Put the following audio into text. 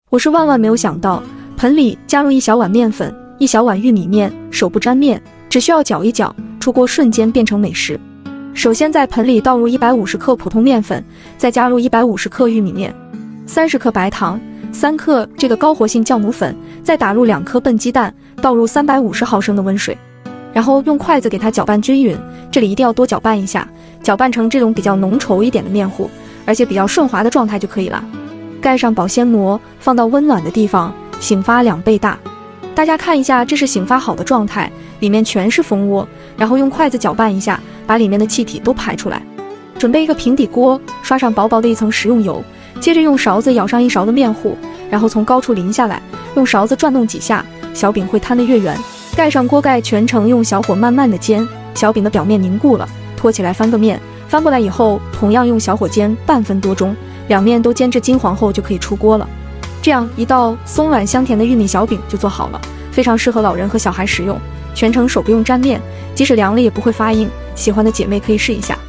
我是万万没有想到，盆里加入1小碗面粉，1小碗玉米面，手不沾面，只需要搅一搅，出锅瞬间变成美食。首先在盆里倒入150克普通面粉，再加入150克玉米面，30克白糖，3克这个高活性酵母粉，再打入2颗笨鸡蛋，倒入350毫升的温水，然后用筷子给它搅拌均匀，这里一定要多搅拌一下，搅拌成这种比较浓稠一点的面糊，而且比较顺滑的状态就可以了。盖上保鲜膜，放到温暖的地方，醒发2倍大。大家看一下，这是醒发好的状态，里面全是蜂窝，然后用筷子搅拌一下，把里面的气体都排出来。准备一个平底锅，刷上薄薄的一层食用油，接着用勺子舀上1勺的面糊，然后从高处淋下来，用勺子转动几下，小饼会摊得越圆。盖上锅盖，全程用小火慢慢的煎，小饼的表面凝固了，托起来翻个面，翻过来以后，同样用小火煎半分多钟，2面都煎至金黄后就可以出锅了。这样一道松软香甜的玉米小饼就做好了，非常适合老人和小孩食用，全程手不用沾面，即使凉了也不会发硬，喜欢的姐妹可以试一下。